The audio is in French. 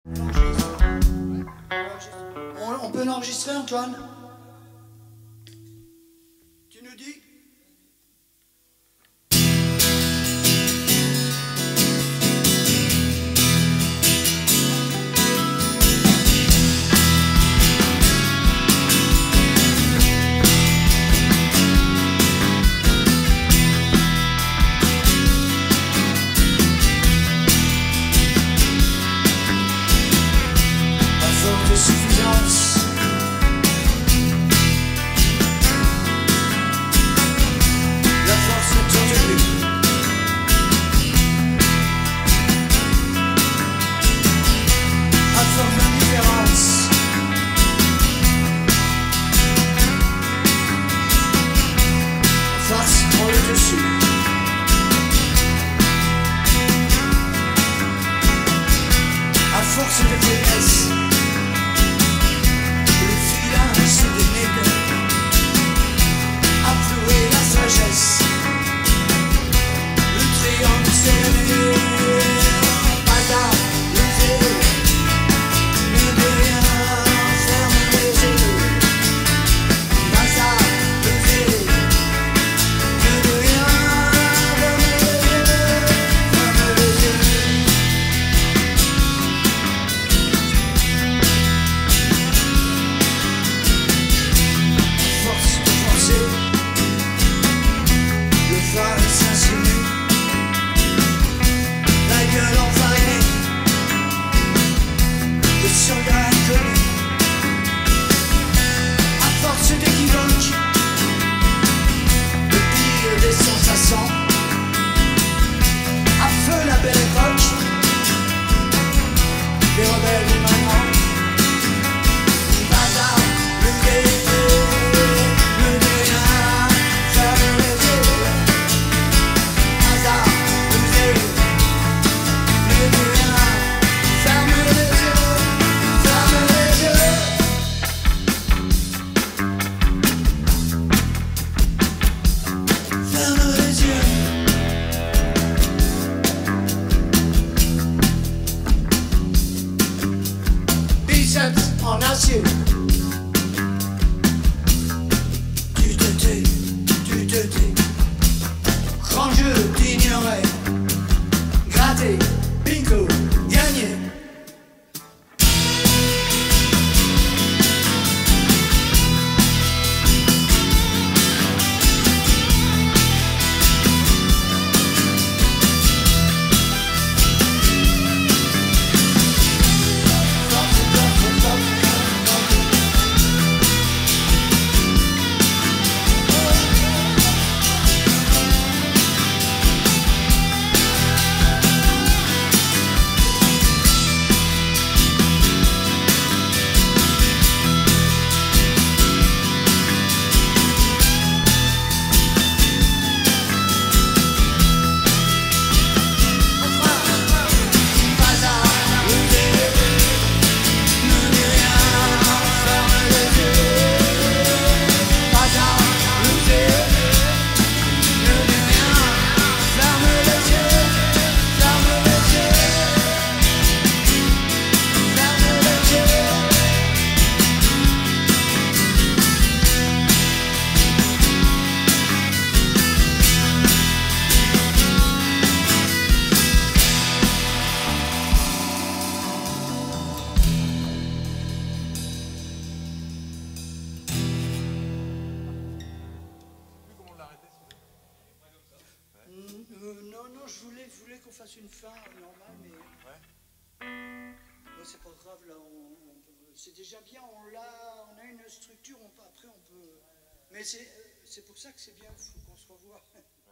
On peut l'enregistrer, Antoine? Tu nous dis? Suffisance, la force ne tourne plus. À force d'indifférence, la face prend le dessus. À force de faiblesse, se dénègue, afflouer la sagesse, le triangle serré, bazar, le zéro, ne de rien, ferme les yeux, bazar, le zéro, ne de rien, ferme les yeux, ferme les yeux. Le phare s'insinue, la gueule enfarinée, le surgras inconnu. À force d'équivoque, le pire des sens à sang. À feu la belle époque, les rebelles des mamans. Bazar, le ghetto. En acier, tu te tais, grand jeu d'ignorer, gratter, bingo, gagner. Non, je voulais qu'on fasse une fin normale, mais bon, c'est pas grave, là, c'est déjà bien, on a une structure, après on peut... Mais c'est pour ça que c'est bien, il faut qu'on se revoie.